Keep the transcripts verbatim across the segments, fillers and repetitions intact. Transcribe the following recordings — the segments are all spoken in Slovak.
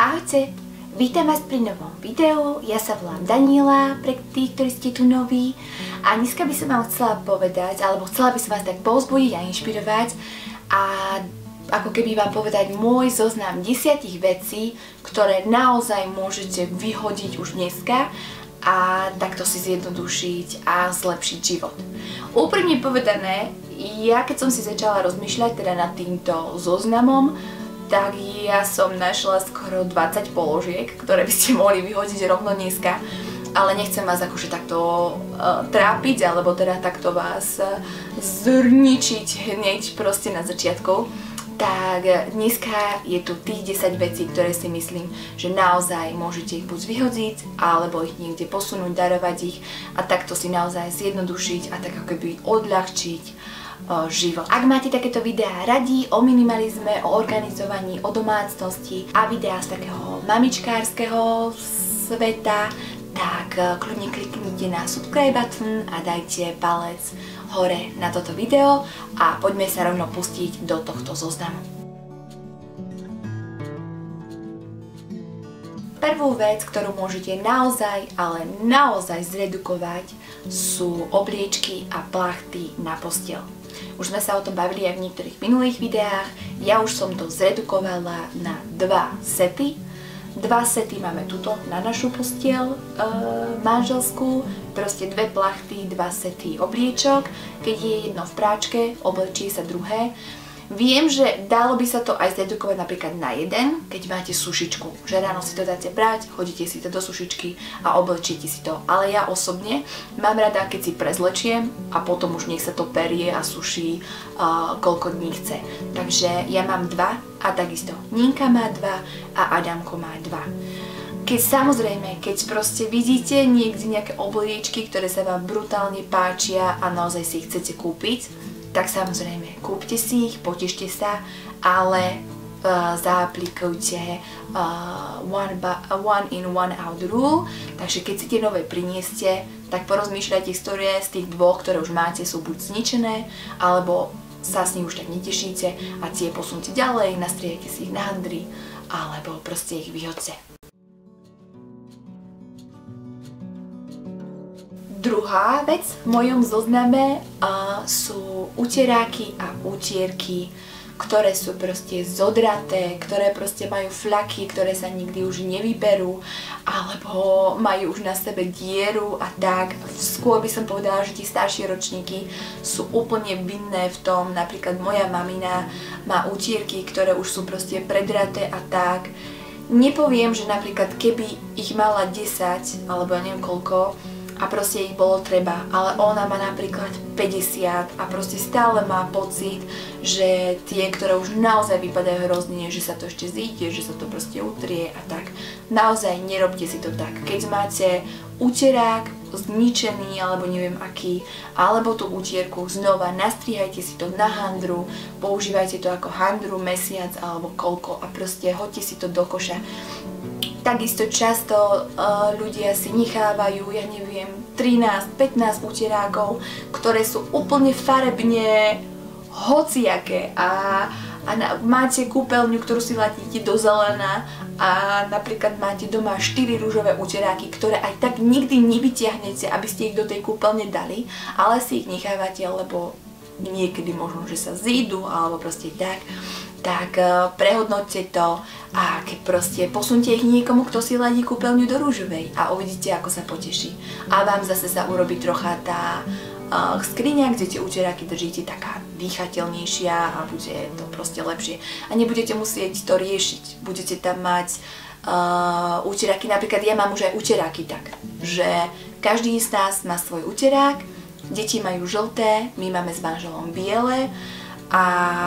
Ahojte, vítam vás pri novom videu, ja sa volám Daniela, pre tých, ktorí ste tu noví a dneska by som vám chcela povedať, alebo chcela by som vás tak povzbudiť a inšpirovať a ako keby vám povedať môj zoznam desiatich vecí, ktoré naozaj môžete vyhodiť už dneska a takto si zjednodušiť a zlepšiť život. Úprimne povedané, ja keď som si začala rozmýšľať teda nad týmto zoznamom, tak ja som našla skoro dvadsať položiek, ktoré by ste mohli vyhodiť rovno dneska, ale nechcem vás akože takto uh, trápiť, alebo teda takto vás uh, zrničiť hneď proste na začiatku. Tak dneska je tu tých desať vecí, ktoré si myslím, že naozaj môžete ich buď vyhodiť, alebo ich niekde posunúť, darovať ich a takto si naozaj zjednodušiť a tak ako keby odľahčiť uh, život. Ak máte takéto videá radi o minimalizme, o organizovaní, o domácnosti a videá z takého mamičkárskeho sveta, tak uh, kľudne kliknite na subscribe button a dajte palec hore na toto video a poďme sa rovno pustiť do tohto zoznamu. Prvú vec, ktorú môžete naozaj, ale naozaj zredukovať, sú obliečky a plachty na posteľ. Už sme sa o tom bavili aj v niektorých minulých videách, ja už som to zredukovala na dva sety. Dva sety máme tuto na našu posteľ e, manželskú, proste dve plachty, dva sety obliečok. Keď je jedno v práčke, oblečí sa druhé. Viem, že dalo by sa to aj zredukovať napríklad na jeden, keď máte sušičku. Že ráno si to dáte brať, hodíte si to do sušičky a oblečíte si to. Ale ja osobne mám rada, keď si prezlečiem a potom už nech sa to perie a suší uh, koľko dní chce. Takže ja mám dva a takisto Ninka má dva a Adamko má dva. Keď samozrejme, keď proste vidíte niekde nejaké obliečky, ktoré sa vám brutálne páčia a naozaj si ich chcete kúpiť, tak samozrejme, kúpte si ich, potešte sa, ale uh, zaaplikujte uh, one, one in, one out rule, takže keď si tie nové prinieste, tak porozmýšľajte, ktoré z tých dvoch, ktoré už máte, sú buď zničené, alebo sa s nich už tak netešíte a tie posunte ďalej, nastriejte si ich na handry, alebo proste ich vyhoďte. Druhá vec v mojom zozname uh, sú uteráky a utierky, ktoré sú proste zodraté, ktoré proste majú fľaky, ktoré sa nikdy už nevyberú, alebo majú už na sebe dieru a tak. Skôr by som povedala, že tie staršie ročníky sú úplne vinné v tom, napríklad moja mamina má utierky, ktoré už sú proste predraté a tak. Nepoviem, že napríklad keby ich mala desať, alebo ja neviem koľko, a proste ich bolo treba, ale ona má napríklad päťdesiat a proste stále má pocit, že tie, ktoré už naozaj vypadajú hrozne, že sa to ešte zíde, že sa to proste utrie a tak. Naozaj nerobte si to tak. Keď máte uterák zničený alebo neviem aký, alebo tú utierku znova nastrihajte si to na handru, používajte to ako handru mesiac alebo koľko a proste hoďte si to do koša. Takisto často uh, ľudia si nechávajú, ja neviem, trinásť pätnásť uterákov, ktoré sú úplne farebne hociaké a, a na, máte kúpeľňu, ktorú si latíte do zelená a napríklad máte doma štyri ružové uteráky, ktoré aj tak nikdy nevytiahnete, aby ste ich do tej kúpeľne dali, ale si ich nechávate, lebo niekedy možno, že sa zídu alebo proste tak. Tak uh, prehodnoťte to a keď proste posunte ich niekomu, kto si ladí kúpeľňu do rúžovej a uvidíte, ako sa poteší. A vám zase sa urobí trocha tá uh, skriňa, kde tie uteráky držíte, taká dýchateľnejšia a bude to proste lepšie. A nebudete musieť to riešiť. Budete tam mať uh, uteráky, napríklad ja mám už aj uteráky tak, že každý z nás má svoj uterák, deti majú žlté, my máme s manželom biele a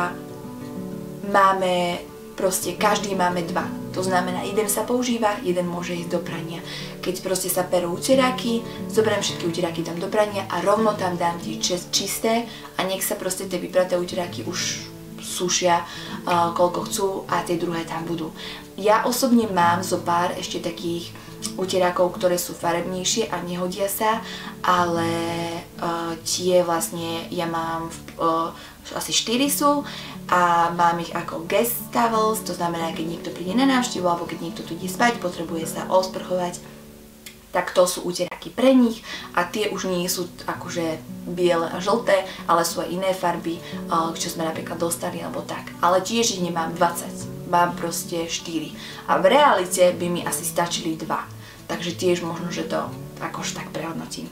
máme, proste každý máme dva. To znamená, jeden sa používa, jeden môže ísť do prania. Keď proste sa perú uteráky, zoberiem všetky uteráky tam do prania a rovno tam dám tie čisté a nech sa proste tie vypraté uteráky už sušia uh, koľko chcú a tie druhé tam budú. Ja osobne mám zo pár ešte takých uterákov, ktoré sú farebnejšie a nehodia sa, ale uh, tie vlastne ja mám uh, asi štyri sú a mám ich ako guest towels, to znamená, keď niekto príde na návštevu alebo keď niekto tu ide spať, potrebuje sa osprchovať, tak to sú uteráky pre nich a tie už nie sú akože biele a žlté, ale sú aj iné farby, čo sme napríklad dostali alebo tak. Ale tiež ich nemám dvadsať, mám proste štyri a v realite by mi asi stačili dva. Takže tiež možno, že to akož tak prehodnotím.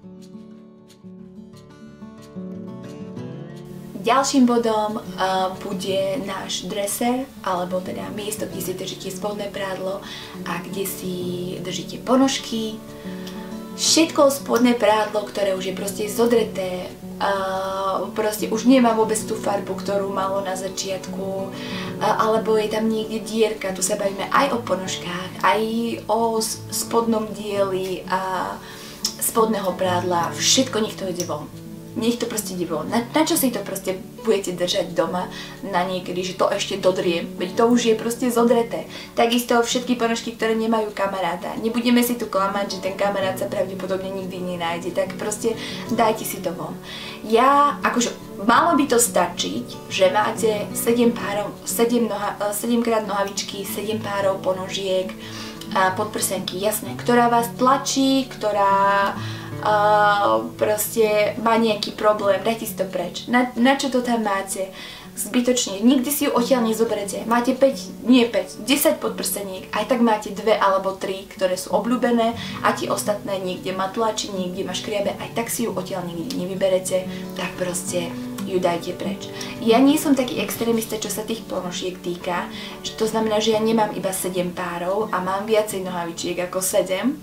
Ďalším bodom uh, bude náš dresser, alebo teda miesto, kde si držíte spodné prádlo a kde si držíte ponožky. Všetko spodné prádlo, ktoré už je proste zodreté, uh, proste už nemá vôbec tú farbu, ktorú malo na začiatku, uh, alebo je tam niekde dierka, tu sa bavíme aj o ponožkách, aj o spodnom dieli a spodného prádla, všetko nech to ide von. Nech to proste ide von. Na, na čo si to proste budete držať doma na niekedy, že to ešte dodriem, veď to už je proste zodreté. Takisto všetky ponožky, ktoré nemajú kamaráta. Nebudeme si tu klamať, že ten kamarát sa pravdepodobne nikdy nenájde, tak proste dajte si to von. Ja, akože, malo by to stačiť, že máte sedem párov, sedem, noha, sedem krát nohavičky, sedem párov ponožiek, a podprsenky, jasné, ktorá vás tlačí, ktorá Uh, proste má nejaký problém, dajte si to preč. Na, na čo to tam máte? Zbytočne, nikdy si ju odtiaľ nezoberete. Máte päť, nie päť, desať podprseniek, aj tak máte dve alebo tri, ktoré sú obľúbené a tie ostatné niekde má tlačí, niekde má škriabe, aj tak si ju odtiaľ nikdy nevyberete, tak proste ju dajte preč. Ja nie som taký extrémista, čo sa tých ponožiek týka, to znamená, že ja nemám iba sedem párov a mám viacej nohavičiek ako sedem.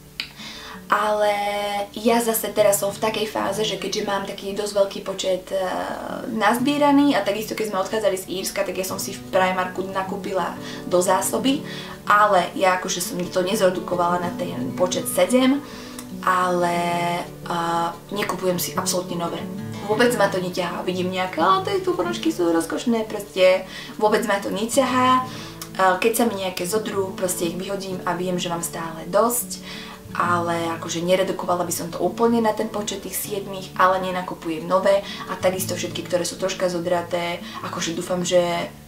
Ale ja zase teraz som v takej fáze, že keďže mám taký dosť veľký počet uh, nazbieraný a takisto keď sme odchádzali z Írska, tak ja som si v Primarku nakúpila do zásoby, ale ja akože som to nezredukovala na ten počet sedem, ale uh, nekupujem si absolútne nové. Vôbec ma to neťahá, vidím nejaké, ale tie ponožky sú rozkošné, proste vôbec ma to neťahá. Uh, keď sa mi nejaké zodrú, proste ich vyhodím a viem, že mám stále dosť. Ale akože neredukovala by som to úplne na ten počet tých siedmých, ale nenakupujem nové a takisto všetky, ktoré sú troška zodraté, akože dúfam, že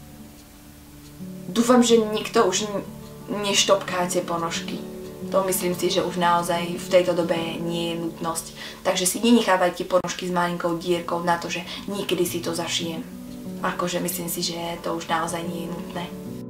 dúfam, že nikto už neštopká tie ponožky. To myslím si, že už naozaj v tejto dobe nie je nutnosť. Takže si nenechávajte ponožky s malinkou dierkou na to, že niekedy si to zašijem. Akože myslím si, že to už naozaj nie je nutné.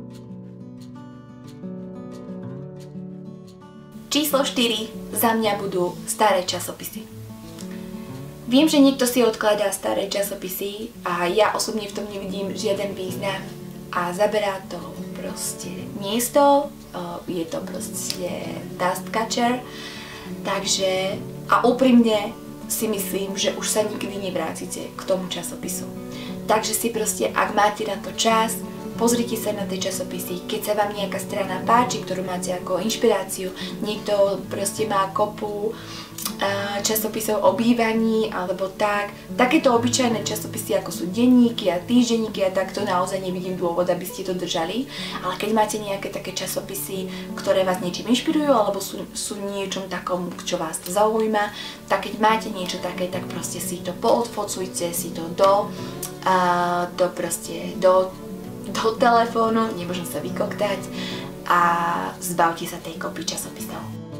Číslo štyri za mňa budú staré časopisy. Viem, že niekto si odkladá staré časopisy a ja osobne v tom nevidím žiaden význam a zaberá to proste miesto, je to proste dust catcher, takže a úprimne si myslím, že už sa nikdy nevrátite k tomu časopisu. Takže si proste, ak máte na to čas, pozrite sa na tie časopisy, keď sa vám nejaká strana páči, ktorú máte ako inšpiráciu, niekto proste má kopu uh, časopisov o bývaní alebo tak, takéto obyčajné časopisy ako sú denníky a týždenníky a tak, to naozaj nevidím dôvod, aby ste to držali, ale keď máte nejaké také časopisy, ktoré vás niečím inšpirujú alebo sú, sú niečom takom, čo vás to zaujíma, tak keď máte niečo také, tak proste si to poodfocujte, si to do, uh, do proste, do do telefónu, nemôžem sa vykoktať a zbavte sa tej kopy časopisov.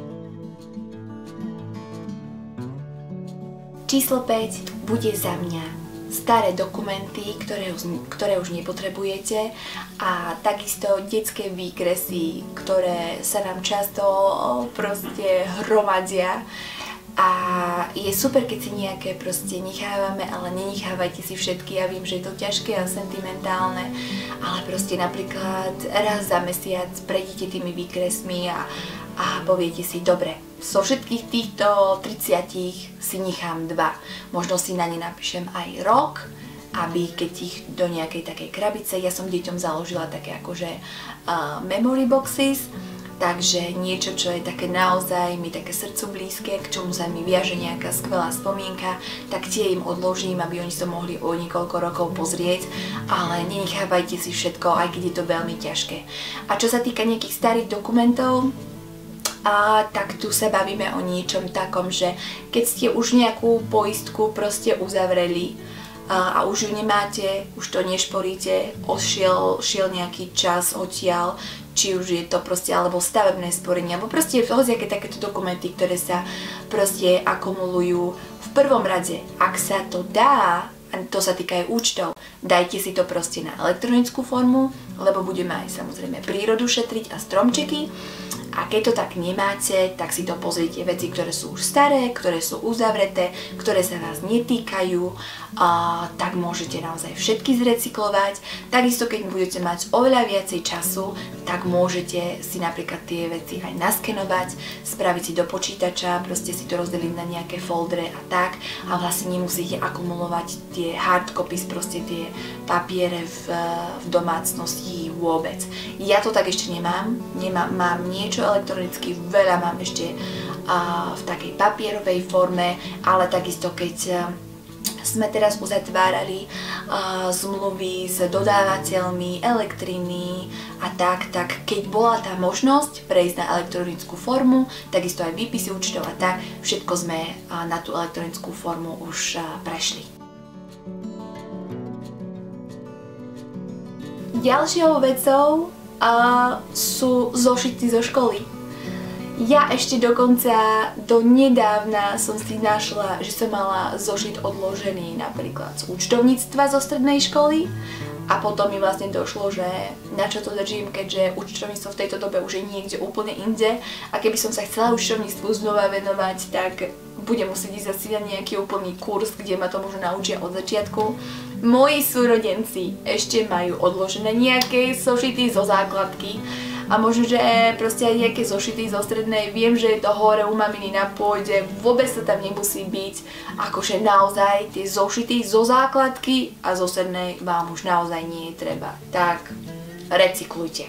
Číslo päť bude za mňa staré dokumenty, ktoré už, ktoré už nepotrebujete a takisto detské výkresy, ktoré sa nám často proste hromadia. A je super, keď si nejaké proste nechávame, ale nenechávajte si všetky. Ja viem, že je to ťažké a sentimentálne, ale proste napríklad raz za mesiac prejdite tými výkresmi a, a poviete si, dobre, zo všetkých týchto tridsiatich si nechám dva. Možno si na ne napíšem aj rok, aby keď ich do nejakej takej krabice, ja som deťom založila také akože uh, memory boxes, takže niečo, čo je také naozaj mi také srdcu blízke, k čomu sa mi viaže nejaká skvelá spomienka, tak tie im odložím, aby oni to mohli o niekoľko rokov pozrieť, ale nenechávajte si všetko, aj keď je to veľmi ťažké. A čo sa týka nejakých starých dokumentov, a tak tu sa bavíme o niečom takom, že keď ste už nejakú poistku proste uzavreli, a, a už ju nemáte, už to nešporíte, odšiel šiel nejaký čas odtiaľ, či už je to proste alebo stavebné sporenie, alebo proste hociaké takéto dokumenty, ktoré sa proste akumulujú. V prvom rade, ak sa to dá, a to sa týka aj účtov, dajte si to proste na elektronickú formu, lebo budeme aj samozrejme prírodu šetriť a stromčeky. A keď to tak nemáte, tak si to pozrite veci, ktoré sú už staré, ktoré sú uzavreté, ktoré sa vás netýkajú, a tak môžete naozaj všetky zrecyklovať. Takisto keď budete mať oveľa viacej času, tak môžete si napríklad tie veci aj naskenovať, spraviť si do počítača, proste si to rozdeliť na nejaké foldre a tak a vlastne nemusíte akumulovať tie hard copies, proste tie papiere v, v domácnosti vôbec. Ja to tak ešte nemám, nemám mám niečo elektronicky, veľa mám ešte uh, v takej papierovej forme, ale takisto keď uh, sme teraz uzatvárali uh, zmluvy s dodávateľmi elektriny a tak, tak keď bola tá možnosť prejsť na elektronickú formu, takisto aj výpisy účtov a tak, všetko sme uh, na tú elektronickú formu už uh, prešli. Ďalšou vecou uh, sú zošity zo školy. Ja ešte dokonca do nedávna som si našla, že som mala zošit odložený napríklad z účtovníctva zo strednej školy a potom mi vlastne došlo, že na čo to držím, keďže účtovníctvo v tejto dobe už je niekde úplne inde a keby som sa chcela účtovníctvu znova venovať, tak budem musieť ísť asi na nejaký úplný kurz, kde ma to možno naučia od začiatku. Moji súrodenci ešte majú odložené nejaké zošity zo základky a možno, že proste aj nejaké zošity zo strednej, viem, že je to hore u maminy na pôde, vôbec to tam nemusí byť, akože naozaj tie zošity zo základky a zo strednej vám už naozaj nie je treba, tak recyklujte.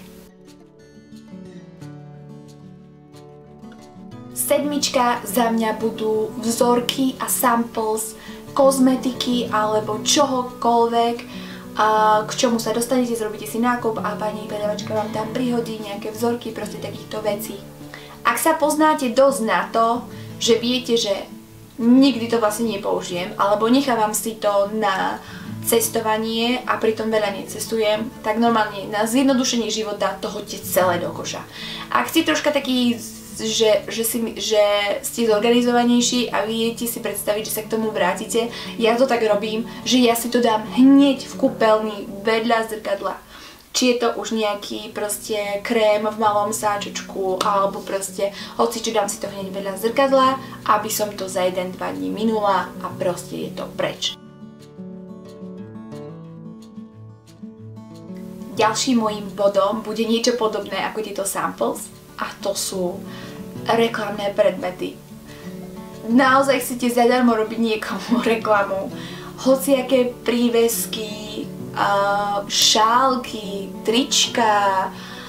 Sedmička za mňa budú vzorky a samples kozmetiky alebo čohokoľvek, a k čomu sa dostanete, zrobíte si nákup a pani predavačka vám tam prihodí nejaké vzorky, proste takýchto vecí. Ak sa poznáte dosť na to, že viete, že nikdy to vlastne nepoužijem, alebo nechávam si to na cestovanie a pritom veľa necestujem, tak normálne na zjednodušenie života to hoďte celé do koša. Ak ste troška taký Že, že, si, že ste zorganizovanejší a viete si predstaviť, že sa k tomu vrátite. Ja to tak robím, že ja si to dám hneď v kúpeľni vedľa zrkadla. Či je to už nejaký proste krém v malom sáčočku alebo proste hocičo, dám si to hneď vedľa zrkadla, aby som to za jeden dva dní minula a proste je to preč. Ďalším môjim bodom bude niečo podobné ako tieto samples. A to sú reklamné predmety. Naozaj chcete zadarmo robiť niekomu reklamu. Hociaké prívesky, šálky, trička,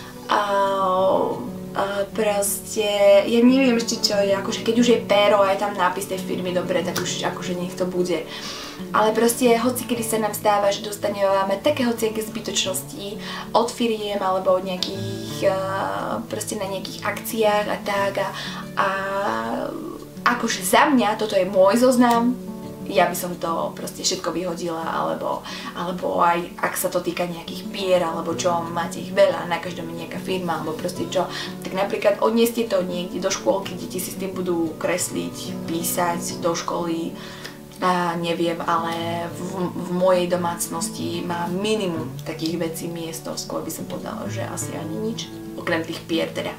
proste, ja neviem ešte čo je, akože keď už je péro a je tam nápis tej firmy, dobre, tak už akože nech to bude. Ale proste hocikedy sa nám stáva, že dostaneme také hociaké zbytočnosti od firiem alebo od nejakých, proste na nejakých akciách a tak a, a akože za mňa, toto je môj zoznam, ja by som to proste všetko vyhodila, alebo, alebo aj ak sa to týka nejakých pier, alebo čo, máte ich veľa, na každom je nejaká firma, alebo proste čo, tak napríklad odnieste to niekde do škôlky, deti si s tým budú kresliť, písať do školy, a neviem, ale v, v mojej domácnosti má minimum takých vecí miesto, skôr by som povedala, že asi ani nič, okrem tých pier teda.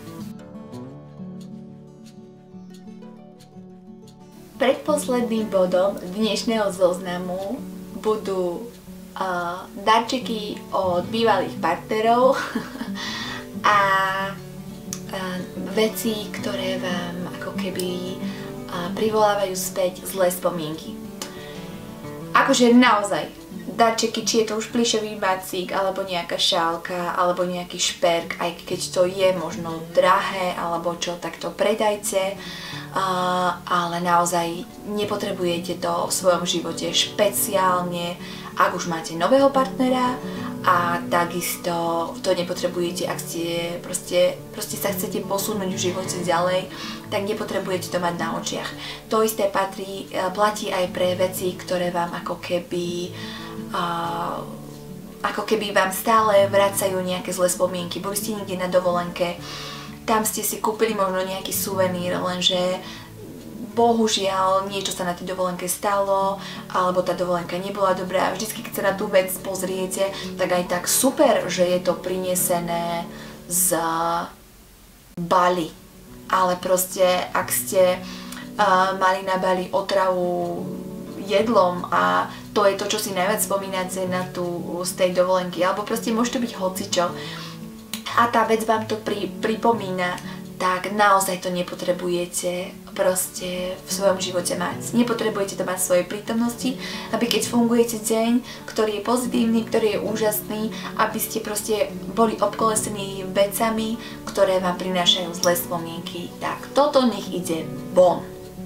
Predposledným bodom dnešného zoznamu budú uh, darčeky od bývalých partnerov a uh, veci, ktoré vám ako keby uh, privolávajú späť zlé spomienky. Akože naozaj, darčeky, či je to už plyšový macík, alebo nejaká šálka, alebo nejaký šperk, aj keď to je možno drahé, alebo čo, tak to predajte. Uh, ale naozaj nepotrebujete to v svojom živote špeciálne, ak už máte nového partnera, a takisto to nepotrebujete, ak ste proste, proste sa chcete posunúť v živote ďalej, tak nepotrebujete to mať na očiach. To isté patrí, platí aj pre veci, ktoré vám ako keby uh, ako keby vám stále vracajú nejaké zlé spomienky. Boli ste niekde na dovolenke, tam ste si kúpili možno nejaký suvenír, lenže bohužiaľ niečo sa na tej dovolenke stalo, alebo tá dovolenka nebola dobrá. Vždycky, keď sa na tú vec pozriete, tak aj tak super, že je to prinesené z Bali. Ale proste, ak ste uh, mali na Bali otravu jedlom a to je to, čo si najviac spomínate na tú, z tej dovolenky, alebo proste môže to byť hocičo a tá vec vám to pri, pripomína, tak naozaj to nepotrebujete proste v svojom živote mať. Nepotrebujete to mať v svojej prítomnosti, aby keď fungujete deň, ktorý je pozitívny, ktorý je úžasný, aby ste proste boli obkolesení vecami, ktoré vám prinášajú zlé spomienky. Tak toto nech ide von.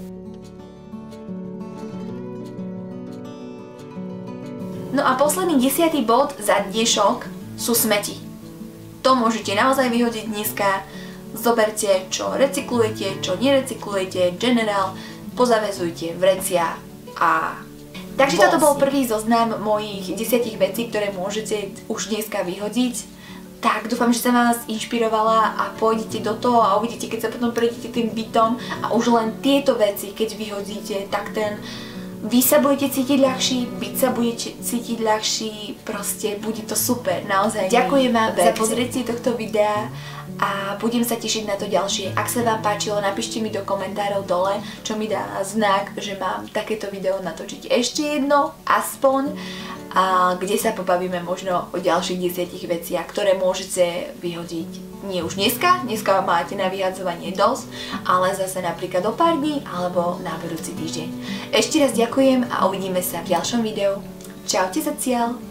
No a posledný desiatý bod za dnešok sú smeti. To môžete naozaj vyhodiť dneska. Zoberte, čo recyklujete, čo nerecyklujete, generál, pozavezujte vrecia a... Takže toto bol prvý zoznam mojich desiatich vecí, ktoré môžete už dneska vyhodiť. Tak dúfam, že som vás inšpirovala a pôjdete do toho a uvidíte, keď sa potom prejdete tým bytom a už len tieto veci, keď vyhodíte, tak ten... Vy sa budete cítiť ľahší, byť sa budete cítiť ľahší, proste bude to super, naozaj. Ďakujem vám za pozrietie tohto videa a budem sa tešiť na to ďalšie. Ak sa vám páčilo, napíšte mi do komentárov dole, čo mi dá znak, že mám takéto video natočiť ešte jedno, aspoň, a kde sa pobavíme možno o ďalších desiatich veciach, ktoré môžete vyhodiť. Nie už dneska, dneska máte na vyhadzovanie dosť, ale zase napríklad o pár dní alebo na budúci týždeň. Ešte raz ďakujem a uvidíme sa v ďalšom videu. Čaute za cieľ!